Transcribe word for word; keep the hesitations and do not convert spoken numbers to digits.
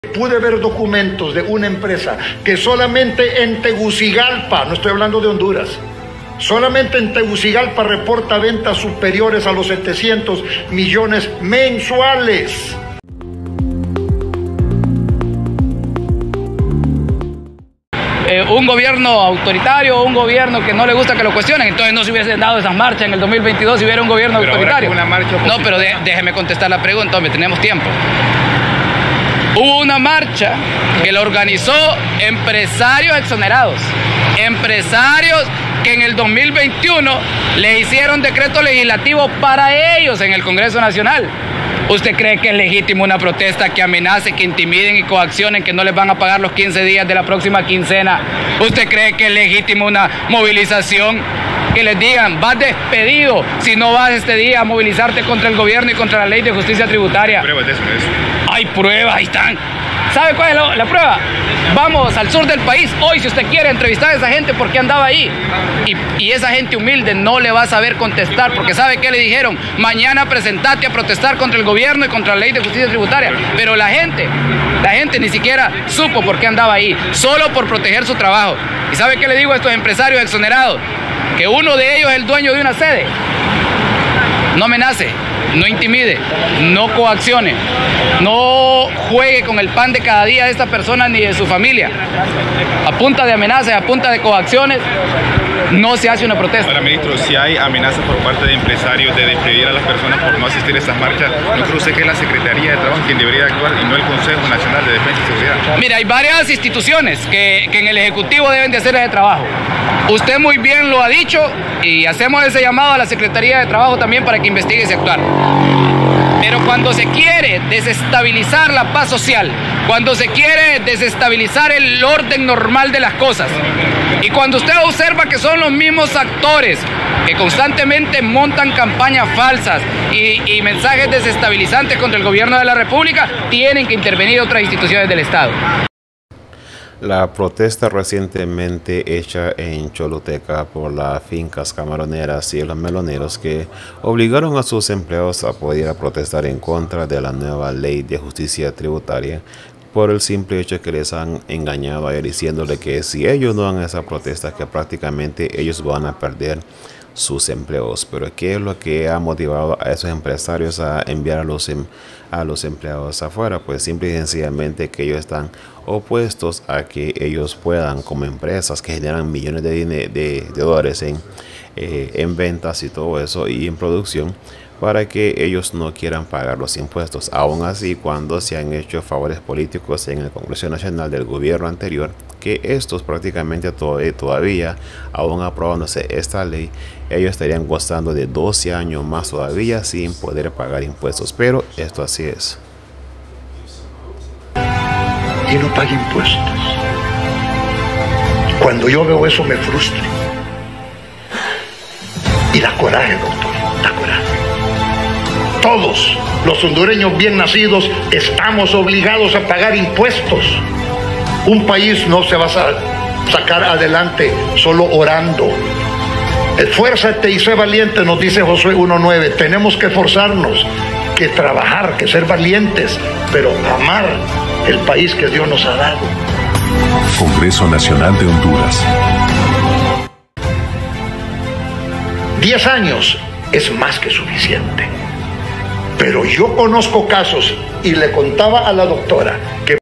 Pude ver documentos de una empresa que solamente en Tegucigalpa, no estoy hablando de Honduras, solamente en Tegucigalpa reporta ventas superiores a los setecientos millones mensuales. Eh, un gobierno autoritario, un gobierno que no le gusta que lo cuestionen, entonces no se hubiesen dado esas marchas en el dos mil veintidós si hubiera un gobierno pero autoritario. Una marcha no, pero de, déjeme contestar la pregunta, hombre, tenemos tiempo. Hubo una marcha que la organizó empresarios exonerados, empresarios que en el dos mil veintiuno le hicieron decreto legislativo para ellos en el Congreso Nacional. ¿Usted cree que es legítimo una protesta que amenace, que intimiden y coaccionen que no les van a pagar los quince días de la próxima quincena? ¿Usted cree que es legítimo una movilización que les digan, vas despedido si no vas este día a movilizarte contra el gobierno y contra la ley de justicia tributaria? Pruebas de eso, de eso. Hay pruebas, ahí están. ¿Sabe cuál es la, la prueba? Vamos al sur del país hoy, si usted quiere entrevistar a esa gente porque andaba ahí. Y, y esa gente humilde no le va a saber contestar, porque ¿sabe qué le dijeron? Mañana presentate a protestar contra el gobierno y contra la ley de justicia tributaria. Pero la gente, la gente ni siquiera supo por qué andaba ahí, solo por proteger su trabajo. ¿Y sabe qué le digo a estos empresarios exonerados? Que uno de ellos es el dueño de una sede. No amenace, no intimide, no coaccione, no juegue con el pan de cada día de esta persona ni de su familia. A punta de amenazas, a punta de coacciones, no se hace una protesta. Ahora, ministro, si hay amenazas por parte de empresarios de despedir a las personas por no asistir a estas marchas, ¿no cree usted que es la Secretaría de Trabajo quien debería actuar y no el Consejo Nacional de Defensa y Seguridad? Mira, hay varias instituciones que, que en el Ejecutivo deben de hacer ese trabajo. Usted muy bien lo ha dicho y hacemos ese llamado a la Secretaría de Trabajo también para que investigue ese actuar. Pero cuando se quiere desestabilizar la paz social, cuando se quiere desestabilizar el orden normal de las cosas, y cuando usted observa que son los mismos actores que constantemente montan campañas falsas y, y mensajes desestabilizantes contra el gobierno de la República, tienen que intervenir otras instituciones del Estado. La protesta recientemente hecha en Choluteca por las fincas camaroneras y los meloneros que obligaron a sus empleados a poder a protestar en contra de la nueva ley de justicia tributaria por el simple hecho que les han engañado a ellos diciéndole que si ellos no dan esa protesta que prácticamente ellos van a perder sus empleos. Pero ¿qué es lo que ha motivado a esos empresarios a enviar a los, em, a los empleados afuera? Pues simple y sencillamente que ellos están opuestos a que ellos puedan, como empresas que generan millones de, de, de dólares en, eh, en ventas y todo eso y en producción, para que ellos no quieran pagar los impuestos. Aún así, cuando se han hecho favores políticos en el Congreso Nacional del gobierno anterior, que estos prácticamente todavía, todavía aún aprobándose esta ley, ellos estarían gozando de doce años más todavía sin poder pagar impuestos. Pero esto así es. Y no pague impuestos. Cuando yo veo eso me frustro. Y da coraje, doctor, da coraje. Todos los hondureños bien nacidos estamos obligados a pagar impuestos. Un país no se va a sacar adelante solo orando. Esfuérzate y sé valiente, nos dice Josué uno nueve. Tenemos que esforzarnos, que trabajar, que ser valientes, pero amar el país que Dios nos ha dado. Congreso Nacional de Honduras. Diez años es más que suficiente. Pero yo conozco casos, y le contaba a la doctora, que